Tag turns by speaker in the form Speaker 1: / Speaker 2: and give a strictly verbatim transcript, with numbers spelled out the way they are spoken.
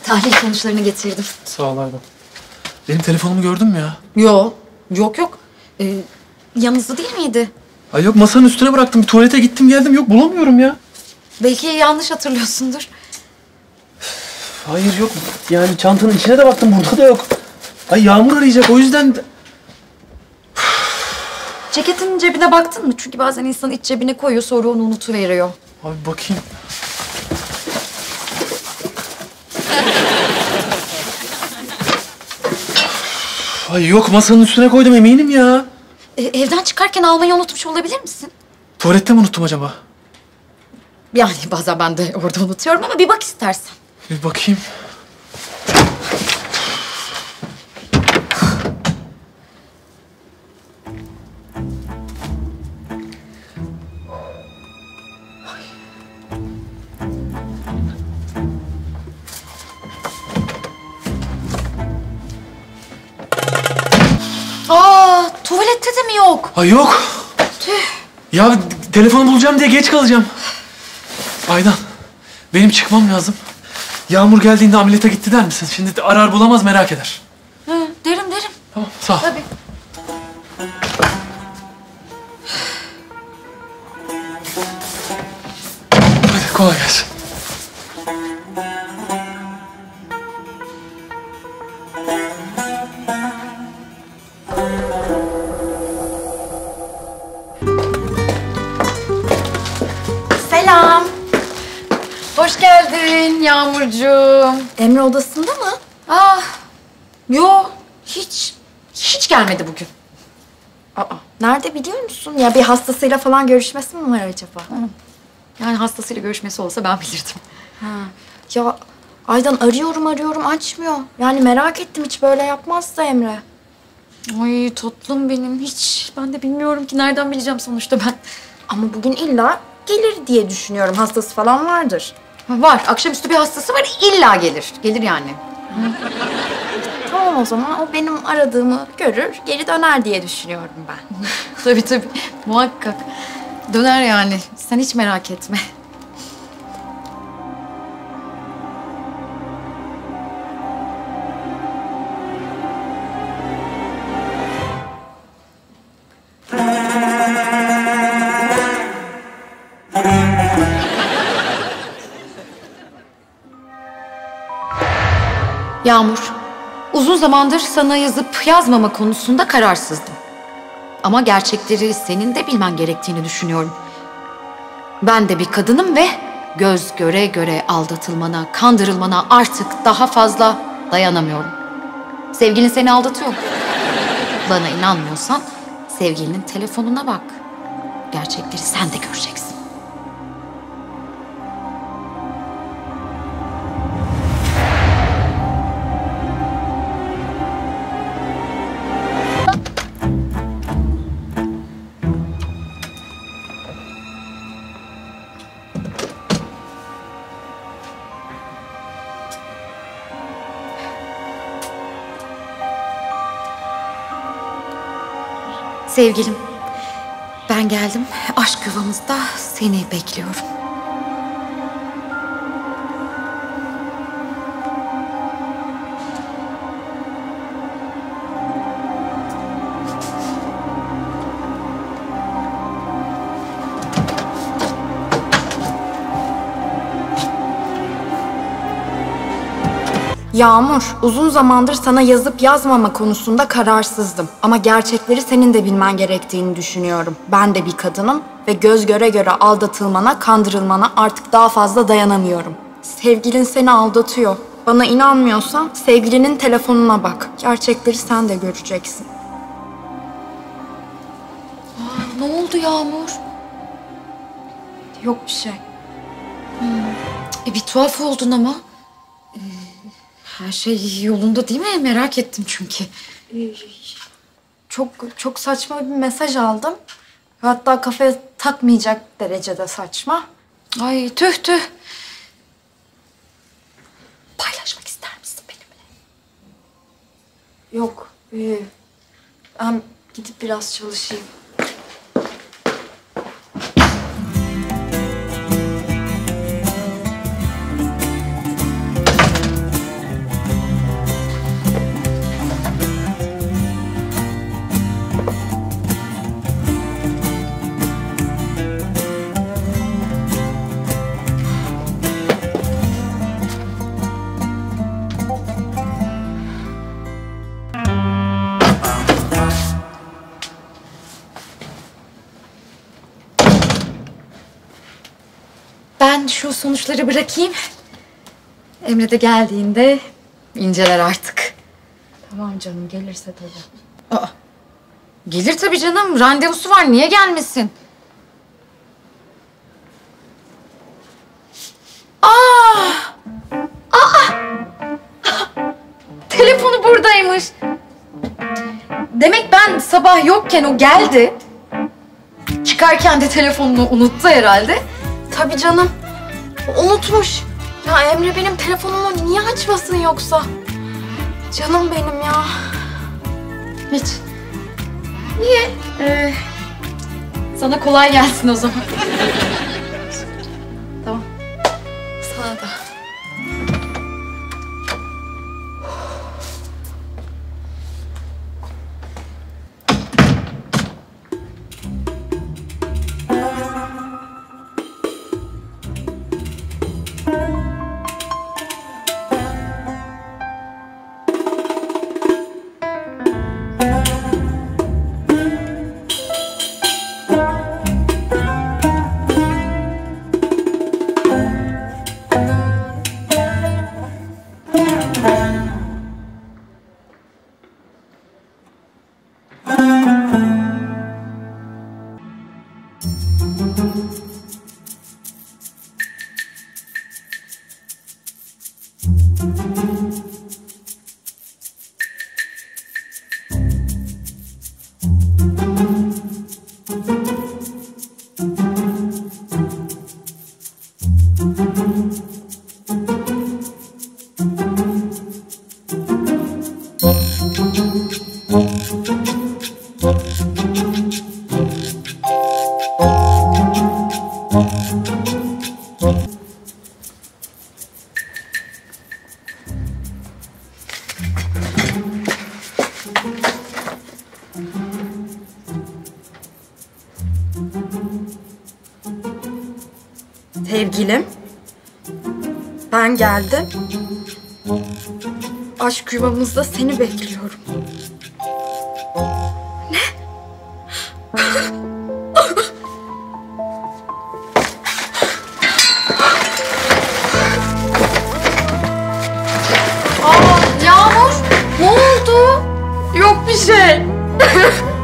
Speaker 1: Tahlil sonuçlarını getirdim.
Speaker 2: Sağ ol Aydan. Benim telefonumu gördün mü ya?
Speaker 1: Yok. Yok yok. Ee, yanınızda değil miydi?
Speaker 2: Ay yok, masanın üstüne bıraktım. Bir tuvalete gittim geldim. Yok, bulamıyorum ya.
Speaker 1: Belki yanlış hatırlıyorsundur.
Speaker 2: Hayır yok. Yani çantanın içine de baktım. Burada da yok. Ay Yağmur arayacak. O yüzden...
Speaker 1: Ceketinin cebine baktın mı? Çünkü bazen insan iç cebine koyuyor, sonra onu unutuveriyor.
Speaker 2: Abi bakayım. Ay yok, masanın üstüne koydum eminim ya.
Speaker 1: Ee, evden çıkarken almayı unutmuş olabilir misin?
Speaker 2: Tuvalette mi unuttum acaba?
Speaker 1: Yani bazen ben de orada unutuyorum ama bir bak istersen.
Speaker 2: Bir bakayım.
Speaker 1: Aa, tuvalette de mi yok?
Speaker 2: Ay yok.
Speaker 1: Tüh.
Speaker 2: Ya telefonu bulacağım diye geç kalacağım. Aydan, benim çıkmam lazım. Yağmur geldiğinde ameliyata gitti der misin? Şimdi arar bulamaz merak eder.
Speaker 1: Hı, derim derim.
Speaker 2: Tamam, sağ ol.
Speaker 1: Tabii.
Speaker 2: Hadi kolay gelsin.
Speaker 1: Selam. Hoş geldin Yağmurcuğum. Emre odasında mı? Ah, yo hiç, hiç gelmedi bugün.
Speaker 3: Aa, nerede biliyor musun? Ya bir hastasıyla falan görüşmesi mi var acaba?
Speaker 1: Hı. Yani hastasıyla görüşmesi olsa ben bilirdim.
Speaker 3: Ha. Ya Aydan arıyorum arıyorum açmıyor. Yani merak ettim, hiç böyle yapmazsa Emre.
Speaker 1: Ay tatlım benim, hiç. Ben de bilmiyorum ki, nereden bileceğim sonuçta ben.
Speaker 3: Ama bugün illa gelir diye düşünüyorum. Hastası falan vardır.
Speaker 1: Var, akşamüstü bir hastası var, illa gelir. Gelir yani.
Speaker 3: Tamam, o zaman o benim aradığımı görür, geri döner diye düşünüyorum ben.
Speaker 1: Tabii tabii, muhakkak. Döner yani, sen hiç merak etme. Yağmur, uzun zamandır sana yazıp yazmama konusunda kararsızdım. Ama gerçekleri senin de bilmen gerektiğini düşünüyorum. Ben de bir kadınım ve göz göre göre aldatılmana, kandırılmana artık daha fazla dayanamıyorum. Sevgilin seni aldatıyor. Bana inanmıyorsan sevgilinin telefonuna bak. Gerçekleri sen de göreceksin. Sevgilim, ben geldim. Aşk yuvamızda seni bekliyorum.
Speaker 3: Yağmur, uzun zamandır sana yazıp yazmama konusunda kararsızdım. Ama gerçekleri senin de bilmen gerektiğini düşünüyorum. Ben de bir kadınım ve göz göre göre aldatılmana, kandırılmana artık daha fazla dayanamıyorum. Sevgilin seni aldatıyor. Bana inanmıyorsan sevgilinin telefonuna bak. Gerçekleri sen de göreceksin.
Speaker 1: Aa, ne oldu Yağmur?
Speaker 3: Yok bir şey.
Speaker 1: E, bir tuhaf oldun ama. Ee, her şey yolunda değil mi? Merak ettim çünkü.
Speaker 3: Çok çok saçma bir mesaj aldım. Hatta kafaya takmayacak derecede saçma.
Speaker 1: Ay tüh tüh. Paylaşmak ister misin benimle?
Speaker 3: Yok. e, Ben gidip biraz çalışayım.
Speaker 1: şu sonuçları bırakayım. Emre de geldiğinde inceler artık.
Speaker 3: Tamam canım, gelirse tabii.
Speaker 1: Aa, gelir tabii canım. Randevusu var. Niye gelmesin? Aa! Aa! Telefonu buradaymış. Demek ben sabah yokken o geldi. Çıkarken de telefonunu unuttu herhalde.
Speaker 3: Tabii canım. Unutmuş. Ya Emre benim telefonumu niye açmasın yoksa? Canım benim ya.
Speaker 1: Hiç. Niye? Ee, sana kolay gelsin o zaman. Tamam. Sana da.
Speaker 3: Sevgilim, ben geldim. Aşk yuvamızda seni bekliyorum.
Speaker 1: Aa, Yağmur, ne oldu?
Speaker 3: Yok bir şey.